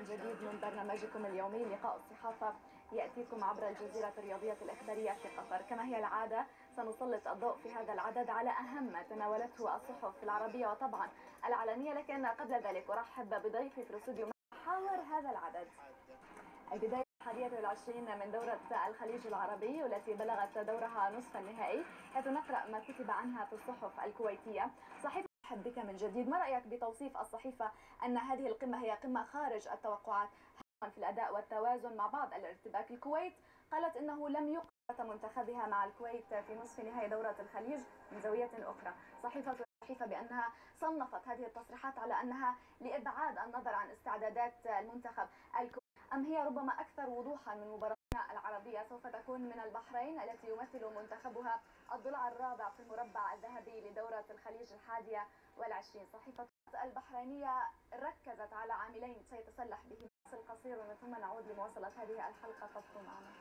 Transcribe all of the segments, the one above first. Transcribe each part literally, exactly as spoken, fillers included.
من جديد من برنامجكم اليومي لقاء الصحافة يأتيكم عبر الجزيرة الرياضية الإخبارية في قطر. كما هي العادة سنسلط الضوء في هذا العدد على أهم ما تناولته الصحف العربية وطبعا العالمية، لكن قبل ذلك أرحب بضيفي في الاستوديو محاور هذا العدد. البداية الحادية والعشرين من دورة الخليج العربي والتي بلغت دورها نصف النهائي، حيث نقرأ ما كتب عنها في الصحف الكويتية. صحيفة أرحب بك من جديد، ما رأيك بتوصيف الصحيفة أن هذه القمة هي قمة خارج التوقعات في الأداء والتوازن مع بعض الارتباك؟ الكويت قالت إنه لم يقبل منتخبها مع الكويت في نصف نهائي دورة الخليج من زاوية أخرى. صحيفة الصحيفة بأنها صنفت هذه التصريحات على أنها لإبعاد النظر عن استعدادات المنتخب الكويت، أم هي ربما أكثر وضوحا من مباراتنا العربية سوف تكون من البحرين التي يمثل منتخبها الضلع الرابع في المربع الذهبي لدورة الخليج الحادية والعشرين. صحيفة البحرينية ركزت على عاملين سيتسلح بهما القصير، ومن ثم نعود لمواصلة هذه الحلقة، فابقوا معنا.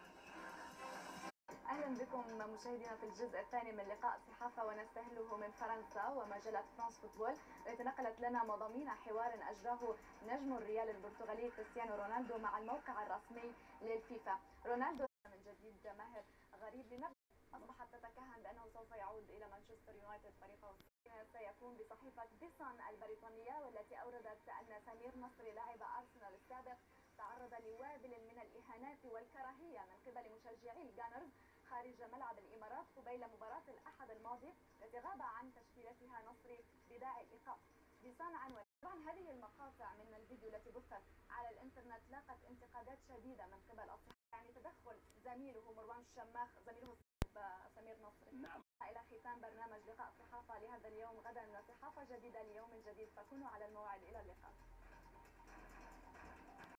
أهلا بكم مشاهدينا في الجزء الثاني من لقاء صحافة، ونستهله من فرنسا ومجلة فرانس فوتبول التي نقلت لنا مضامين حوار أجراه نجم الريال البرتغالي كريستيانو رونالدو مع الموقع الرسمي للفيفا. رونالدو من جديد ماهر غريب لنبدأ، أصبحت تتكهن بأنه سوف يعود إلى مانشستر يونايتد فريقه سيكون بصحيفة ديسان البريطانية، والتي أوردت أن سمير نصري لاعب أرسنال السابق تعرض لوابل من الإهانات والكراهية من قبل مشجعي الجانرز خارج ملعب الإمارات قبيل مباراة الأحد الماضي التي غاب عن تشكيلتها نصري بداعي الإيقاف. ديسان عنوان طبعا هذه المقاطع من الفيديو التي بثت على الإنترنت لاقت انتقادات شديدة من قبل الصحافة، يعني تدخل زميله مروان الشماخ زميله سمير نصري. نعم. إلى ختام برنامج لقاء صحافة لهذا اليوم، غدا صحافة جديدة ليوم جديد، فكونوا على الموعد.